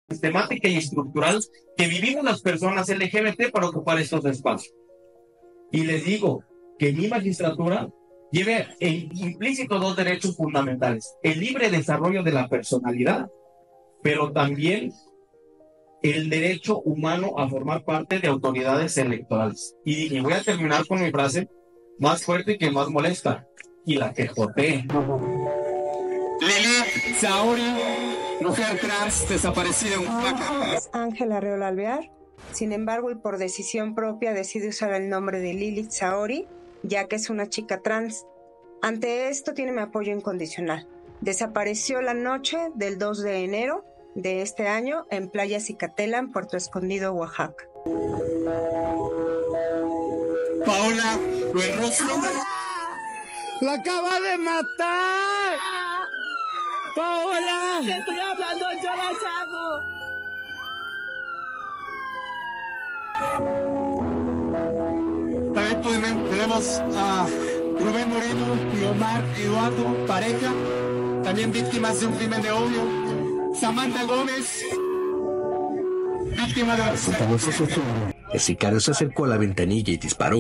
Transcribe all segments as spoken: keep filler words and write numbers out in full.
sistemática y estructural que vivimos las personas L G B T para ocupar estos espacios. Y les digo que mi magistratura lleve en implícito dos derechos fundamentales: el libre desarrollo de la personalidad, pero también el derecho humano a formar parte de autoridades electorales. Y dije, voy a terminar con mi frase más fuerte que más molesta, y la que joté. Lili Saori, mujer trans desaparecida en Oaxaca. Es Ángela Arreola Alvear. Sin embargo, y por decisión propia, decide usar el nombre de Lilith Saori, ya que es una chica trans. Ante esto, tiene mi apoyo incondicional. Desapareció la noche del dos de enero de este año en Playa Cicatela, en Puerto Escondido, Oaxaca. Paola Buenrostro. ¡La acaba de matar! ¡Paola! ¡Te estoy hablando, yo la llamo! También tenemos a Rubén Moreno y Omar Eduardo, pareja, también víctimas de un crimen de odio. Samantha Gómez, víctima de la... El sicario se acercó a la ventanilla y disparó.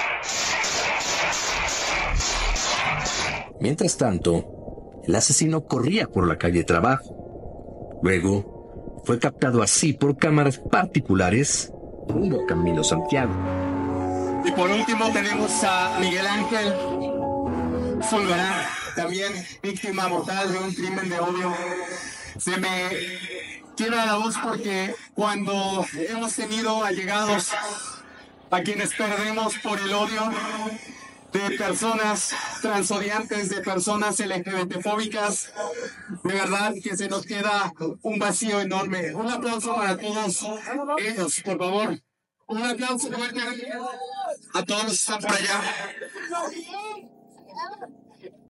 Mientras tanto, el asesino corría por la calle Trabajo. Luego, fue captado así por cámaras particulares rumbo a Camilo Santiago. Y por último tenemos a Miguel Ángel Fulgarán, también víctima mortal de un crimen de odio. Se me quiebra la voz porque cuando hemos tenido allegados a quienes perdemos por el odio de personas transodiantes, de personas L G B T fóbicas, de verdad que se nos queda un vacío enorme. Un aplauso para todos ellos, por favor. Un aplauso fuerte a todos los que están por allá.